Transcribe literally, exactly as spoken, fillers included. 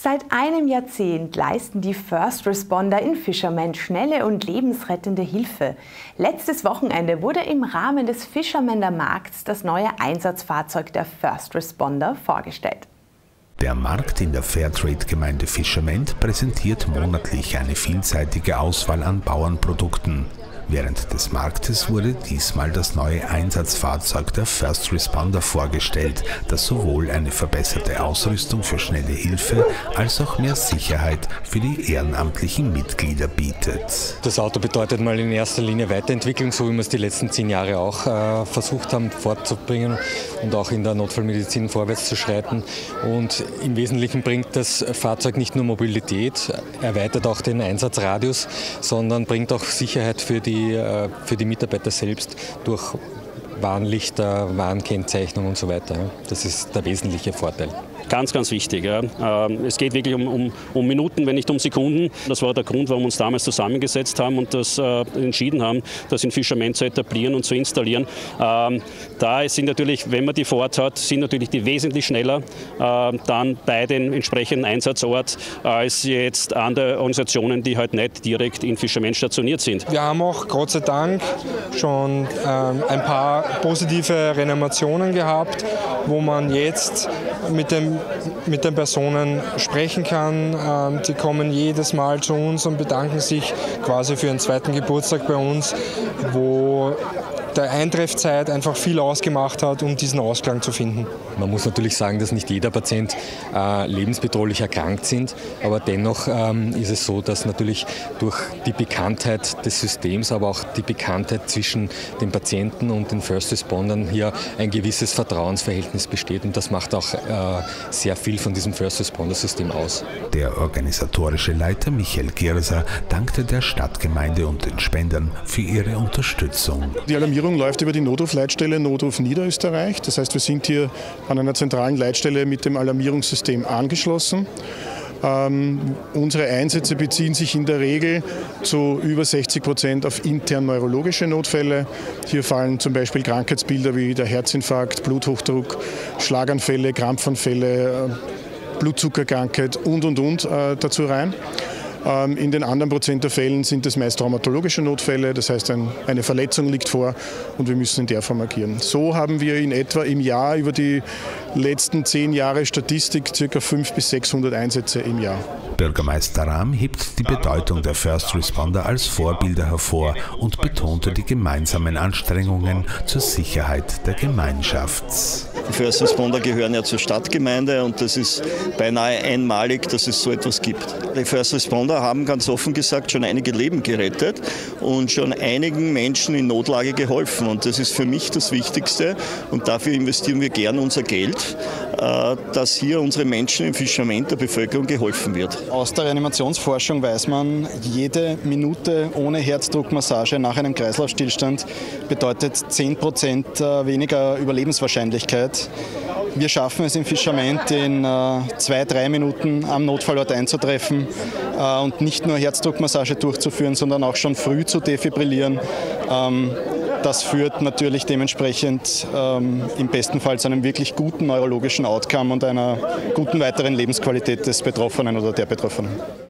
Seit einem Jahrzehnt leisten die First Responder in Fisherman schnelle und lebensrettende Hilfe. Letztes Wochenende wurde im Rahmen des Fishermaner Markts das neue Einsatzfahrzeug der First Responder vorgestellt. Der Markt in der Fairtrade-Gemeinde Fisherman präsentiert monatlich eine vielseitige Auswahl an Bauernprodukten. Während des Marktes wurde diesmal das neue Einsatzfahrzeug der First Responder vorgestellt, das sowohl eine verbesserte Ausrüstung für schnelle Hilfe als auch mehr Sicherheit für die ehrenamtlichen Mitglieder bietet. Das Auto bedeutet mal in erster Linie Weiterentwicklung, so wie wir es die letzten zehn Jahre auch äh, versucht haben fortzubringen und auch in der Notfallmedizin vorwärts zu schreiten. Und im Wesentlichen bringt das Fahrzeug nicht nur Mobilität, erweitert auch den Einsatzradius, sondern bringt auch Sicherheit für die für die Mitarbeiter selbst durch Warnlichter, Warnkennzeichnung und so weiter. Das ist der wesentliche Vorteil. Ganz, ganz wichtig. Ja. Es geht wirklich um, um, um Minuten, wenn nicht um Sekunden. Das war der Grund, warum wir uns damals zusammengesetzt haben und das äh, entschieden haben, das in Fisherman zu etablieren und zu installieren. Ähm, da sind natürlich, wenn man die vor Ort hat, sind natürlich die wesentlich schneller äh, dann bei den entsprechenden Einsatzort als jetzt andere Organisationen, die halt nicht direkt in Fisherman stationiert sind. Wir haben auch Gott sei Dank schon ähm, ein paar positive Reanimationen gehabt, wo man jetzt mit dem mit den Personen sprechen kann. Die kommen jedes Mal zu uns und bedanken sich quasi für ihren zweiten Geburtstag bei uns, wo der Eintreffzeit einfach viel ausgemacht hat, um diesen Ausklang zu finden. Man muss natürlich sagen, dass nicht jeder Patient äh, lebensbedrohlich erkrankt sind, aber dennoch ähm, ist es so, dass natürlich durch die Bekanntheit des Systems, aber auch die Bekanntheit zwischen den Patienten und den First Respondern hier ein gewisses Vertrauensverhältnis besteht und das macht auch äh, sehr viel von diesem First Responder System aus. Der organisatorische Leiter Michael Gierser dankte der Stadtgemeinde und den Spendern für ihre Unterstützung. Die Alarmierung läuft über die Notrufleitstelle Notruf Niederösterreich. Das heißt, wir sind hier an einer zentralen Leitstelle mit dem Alarmierungssystem angeschlossen. Ähm, unsere Einsätze beziehen sich in der Regel zu über sechzig Prozent auf intern neurologische Notfälle. Hier fallen zum Beispiel Krankheitsbilder wie der Herzinfarkt, Bluthochdruck, Schlaganfälle, Krampfanfälle, Blutzuckerkrankheit und, und, und äh, dazu rein. In den anderen Prozent der Fällen sind es meist traumatologische Notfälle, das heißt ein, eine Verletzung liegt vor und wir müssen in der Form agieren. So haben wir in etwa im Jahr über die letzten zehn Jahre Statistik ca. fünfhundert bis sechshundert Einsätze im Jahr. Bürgermeister Rahm hebt die Bedeutung der First Responder als Vorbilder hervor und betonte die gemeinsamen Anstrengungen zur Sicherheit der Gemeinschaft. Die First Responder gehören ja zur Stadtgemeinde und das ist beinahe einmalig, dass es so etwas gibt. Die First Responder haben ganz offen gesagt schon einige Leben gerettet und schon einigen Menschen in Notlage geholfen. Und das ist für mich das Wichtigste und dafür investieren wir gern unser Geld, dass hier unsere Menschen im Fisherman der Bevölkerung geholfen wird. Aus der Reanimationsforschung weiß man, jede Minute ohne Herzdruckmassage nach einem Kreislaufstillstand bedeutet zehn Prozent weniger Überlebenswahrscheinlichkeit. Wir schaffen es im Fisherman in äh, zwei, drei Minuten am Notfallort einzutreffen äh, und nicht nur Herzdruckmassage durchzuführen, sondern auch schon früh zu defibrillieren. Ähm, das führt natürlich dementsprechend ähm, im besten Fall zu einem wirklich guten neurologischen Outcome und einer guten weiteren Lebensqualität des Betroffenen oder der Betroffenen.